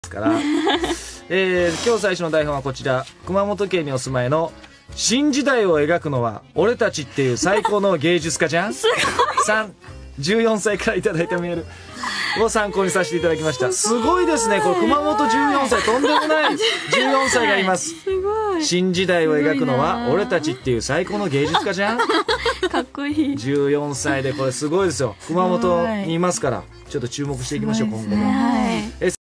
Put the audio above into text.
から、今日最初の台本はこちら。熊本県にお住まいの新時代を描くのは俺たちっていう最高の芸術家じゃん。14歳からいただいたメールを参考にさせていただきました。すごいですね。これ熊本14歳、とんでもない14歳がいます。新時代を描くのは俺たちっていう最高の芸術家じゃん。 かっこいい。 14歳でこれすごいですよ。熊本にいますから、ちょっと注目していきましょう、今後も。